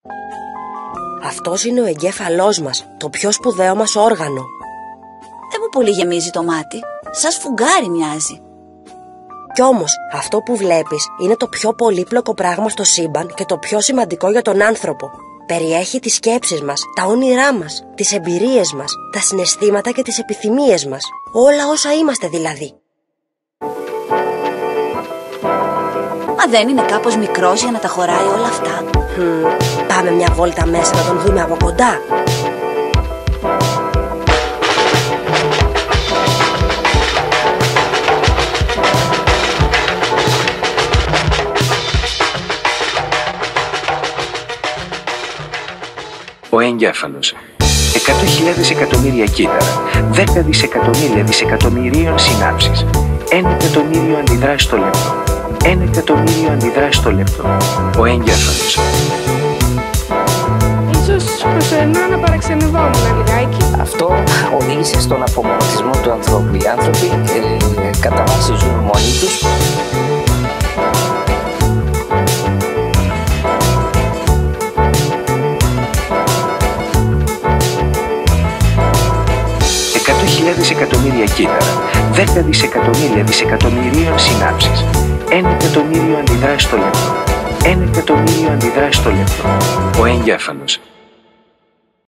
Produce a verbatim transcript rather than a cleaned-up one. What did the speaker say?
Αυτός είναι ο εγκέφαλός μας, το πιο σπουδαίο μας όργανο. Δεν μου πολύ γεμίζει το μάτι. Σαν σφουγγάρι μοιάζει. Κι όμως, αυτό που βλέπεις είναι το πιο πολύπλοκο πράγμα στο σύμπαν και το πιο σημαντικό για τον άνθρωπο. Περιέχει τις σκέψεις μας, τα όνειρά μας, τις εμπειρίες μας, τα συναισθήματα και τις επιθυμίες μας. Όλα όσα είμαστε δηλαδή. Μα δεν είναι κάπως μικρός για να τα χωράει όλα αυτά? Hm, πάμε μια βόλτα μέσα να τον δούμε από κοντά. Ο εγκέφαλος. εκατό χιλιάδες εκατομμύρια κύτταρα, δέκα δισεκατομμύρια δισεκατομμυρίων συνάψεις, ένα εκατομμύριο αντιδράσεις στο λεπτό, ένα εκατομμύριο αντιδράσεις στο λεπτό. Ο εγκέφαλος. Ίσως προσωρινά να παραξενευόμουν λιγάκι. Αυτό οδήγησε στον απομονωτισμό του ανθρώπου. Οι άνθρωποι ε, κατά βάση ζουν μόνοι τους. εκατό χιλιάδες εκατομμύρια κύτταρα, δέκα δισεκατομμύρια δισεκατομμυρίων συνάψεις, ένα εκατομμύριο αντιδράσεις στο λεπτό, ένα εκατομμύριο αντιδράσεις στο λεπτό. Ο εγκέφαλος.